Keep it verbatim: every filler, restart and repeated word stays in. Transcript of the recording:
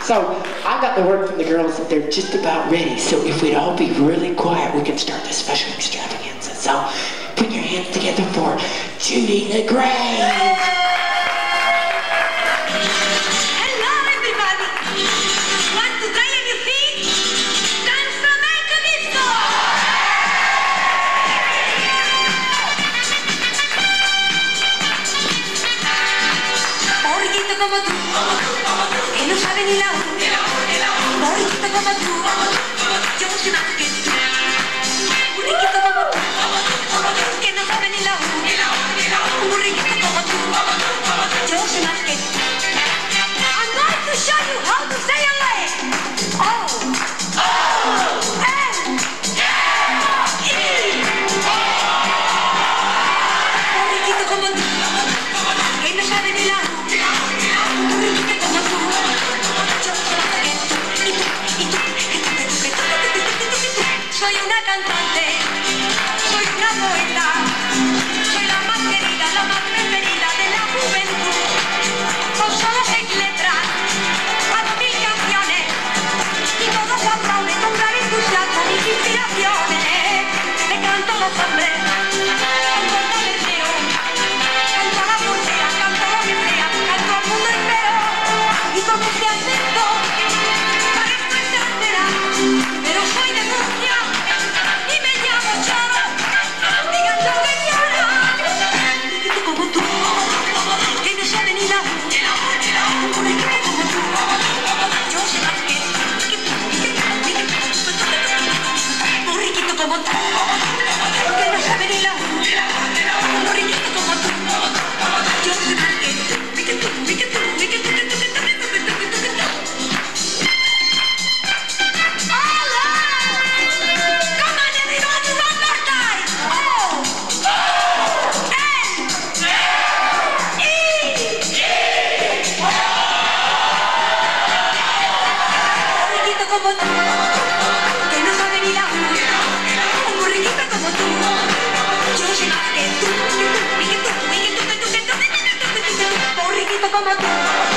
So I got the word from the girls that they're just about ready. So if we'd all be really quiet, we can start this special extravaganza. So put your hands together for Judy LaGrange. Como tú, que no sabe ni la U, un riquito como tú, yo soy más que tú. Un riquito como tú, que no sabe ni la U, un riquito como tú, yo soy más que tú. I'm going to show you how to say a leg. Oh, oh, M, E. Un riquito como tú, que no sabe ni la U. Soy una cantante, soy una poeta, soy la más querida, la más preferida de la juventud. Con solo seis letras, hago mil canciones y todos aplauden con gran entusiasmo mis inspiraciones. Le canto a los hombres, canto al tabernero, canto a la pulsera, canto a lo que sea, canto al mundo entero. Y con este acento parezco extranjera, pero soy de Murcia. Como tú, que no sabe ni la U, un riquito como tú, yo soy más que tú, que tú, que tú, que tú, que tú, que tú, que tú, que tú, que tú, un riquito como tú.